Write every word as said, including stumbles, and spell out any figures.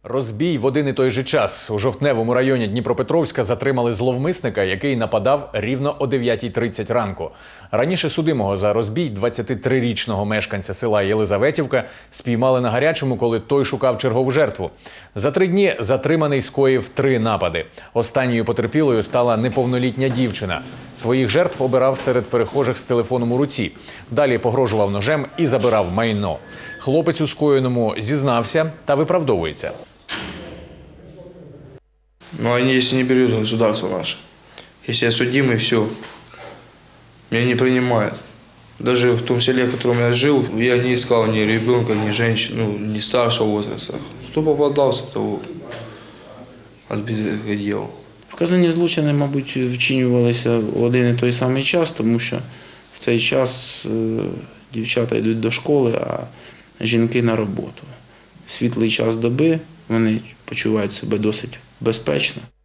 Розбій в один і той же час. У Жовтневому районі Дніпропетровська затримали зловмисника, який нападав рівно о дев'ятій тридцять ранку. Раніше судимого за розбій двадцятитрирічного мешканця села Єлизаветівка спіймали на гарячому, коли той шукав чергову жертву. За три дні затриманий скоїв три напади. Останньою потерпілою стала неповнолітня дівчина. Своїх жертв обирав серед перехожих з телефоном у руці. Далі погрожував ножем і забирав майно. Хлопець у скоєному зізнався та виправдовується. Но они, если не берут государство наше, если я судимый, все, меня не принимают. Даже в том селе, в котором я жил, я не искал ни ребенка, ни женщину, ну, ни старшего возраста. Кто попадался, того от безділ. Вказані злочини, мабуть, вчинювалися в один і той самий час, тому що в цей час дівчата йдуть до школи, а жінки на роботу. Світлий час доби, вони почувають себе досить безпечно.